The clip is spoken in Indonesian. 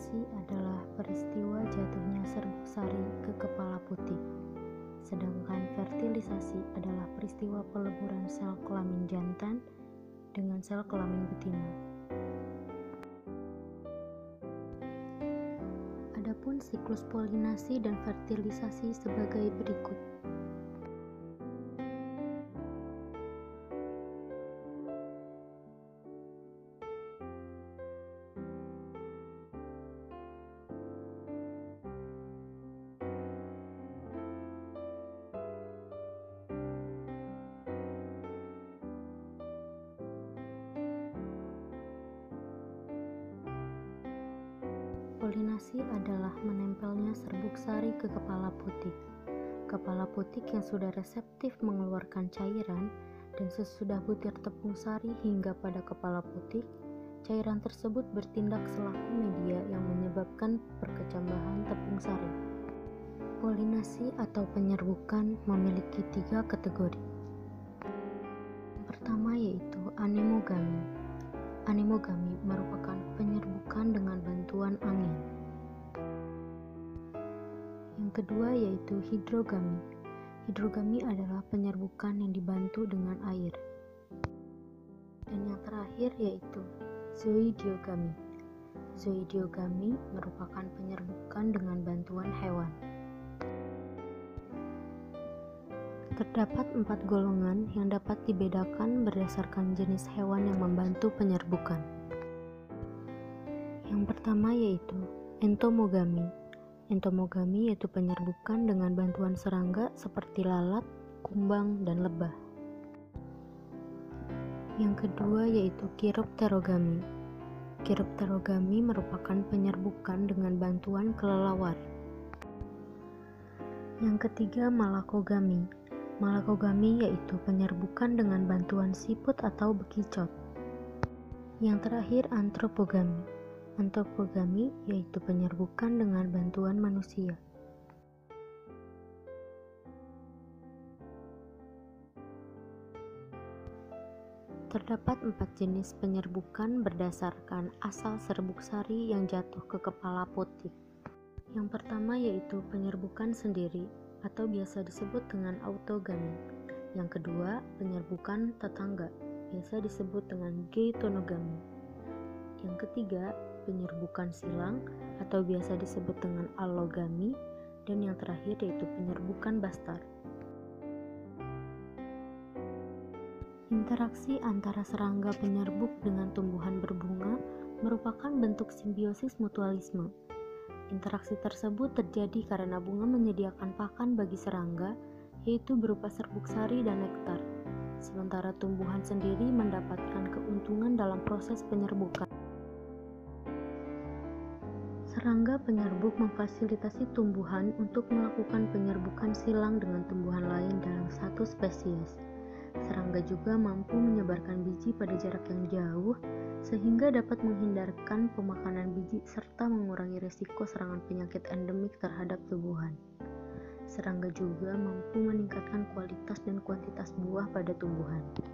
Polinasi adalah peristiwa jatuhnya serbuk sari ke kepala putih, sedangkan fertilisasi adalah peristiwa peleburan sel kelamin jantan dengan sel kelamin betina. Adapun siklus polinasi dan fertilisasi sebagai berikut. Polinasi adalah menempelnya serbuk sari ke kepala putik. Kepala putik yang sudah reseptif mengeluarkan cairan dan sesudah butir tepung sari hingga pada kepala putik, cairan tersebut bertindak selaku media yang menyebabkan perkecambahan tepung sari. Polinasi atau penyerbukan memiliki 3 kategori. Yang pertama yaitu anemogami. Anemogami merupakan penyerbukan dengan bantuan angin. Yang kedua yaitu hidrogami. Hidrogami adalah penyerbukan yang dibantu dengan air. Dan yang terakhir yaitu zoidiogami. Zoidiogami merupakan penyerbukan dengan bantuan hewan. Terdapat 4 golongan yang dapat dibedakan berdasarkan jenis hewan yang membantu penyerbukan. Yang pertama yaitu entomogami. Entomogami yaitu penyerbukan dengan bantuan serangga seperti lalat, kumbang, dan lebah. Yang kedua yaitu chiropterogami. Chiropterogami merupakan penyerbukan dengan bantuan kelelawar. Yang ketiga malakogami. Malakogami yaitu penyerbukan dengan bantuan siput atau bekicot. Yang terakhir antropogami. Antropogami yaitu penyerbukan dengan bantuan manusia. Terdapat 4 jenis penyerbukan berdasarkan asal serbuk sari yang jatuh ke kepala putik. Yang pertama yaitu penyerbukan sendiri atau biasa disebut dengan autogami. Yang kedua, penyerbukan tetangga, biasa disebut dengan geitonogami. Yang ketiga, penyerbukan silang atau biasa disebut dengan allogami. Dan yang terakhir yaitu penyerbukan bastar. Interaksi antara serangga penyerbuk dengan tumbuhan berbunga merupakan bentuk simbiosis mutualisme. Interaksi tersebut terjadi karena bunga menyediakan pakan bagi serangga, yaitu berupa serbuk sari dan nektar, sementara tumbuhan sendiri mendapatkan keuntungan dalam proses penyerbukan. Serangga penyerbuk memfasilitasi tumbuhan untuk melakukan penyerbukan silang dengan tumbuhan lain dalam satu spesies. Serangga juga mampu menyebarkan biji pada jarak yang jauh, sehingga dapat menghindarkan pemakanan biji serta mengurangi risiko serangan penyakit endemik terhadap tumbuhan. Serangga juga mampu meningkatkan kualitas dan kuantitas buah pada tumbuhan.